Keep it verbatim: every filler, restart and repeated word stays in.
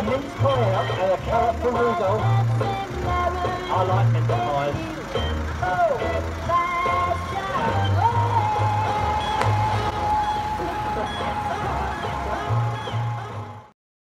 mince pie out and a carrot for Rudolph. I like mince pies.